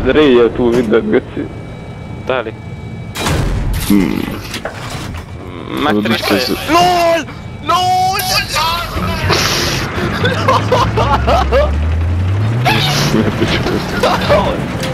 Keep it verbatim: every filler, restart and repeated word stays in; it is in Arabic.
Reja tu mindent, Göci. Dali. Hmm. Megtöréstél? LOL! LOL! Miért